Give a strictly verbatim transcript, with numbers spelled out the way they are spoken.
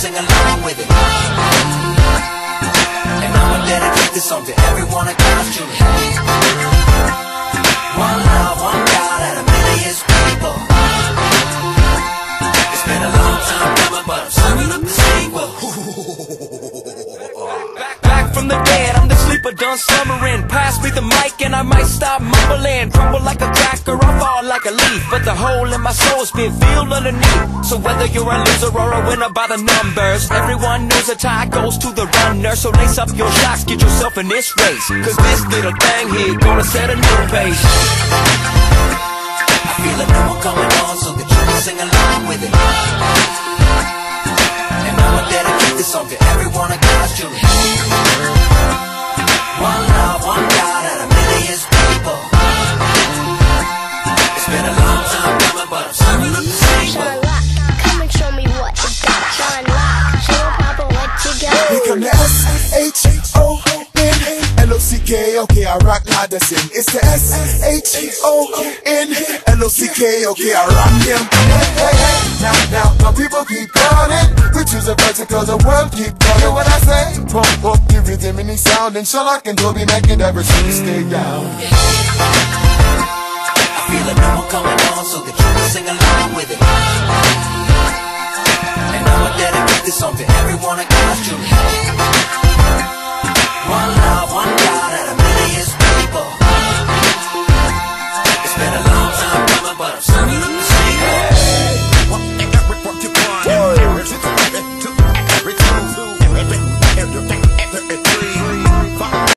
sing along with it. And I'ma dedicate this song to everyone across Julie. One love, one God, and a million people. It's been a long time coming, but I'm serving up the sequel. Back, back from the dead, I'm the sleeper done slumbering. Pass me the mic and I might stop mumbling. Crumble like a cracker, I fall like a leaf, but the hole in my soul's been filled underneath. So whether you're a loser or a winner by the numbers, everyone knows the tie goes to the runner. So lace up your shocks, get yourself in this race, cause this little thing here gonna set a new pace. I feel a new one coming on, so that you can sing along with it. And I'ma dedicate this song to everyone across Julie. One love, one God, and a million people. It's been a long time coming, but I'm serving up the sequel. Come and show me what you got. Shine light, show Papa what you got. Here come the S H O N L O C K, okay, I rock, now that's it. It's the S H O N L O C K, okay, I rock them. Hey, hey, hey, now, now, now people keep calling. We choose a person cause the world keep calling. What I say? Pump up the rhythm and the sound, and Sherlock and Toby make it ever since stay down. I feel a new one coming on, so that you can sing along with it. And I'ma dedicate this song to everyone across Julie.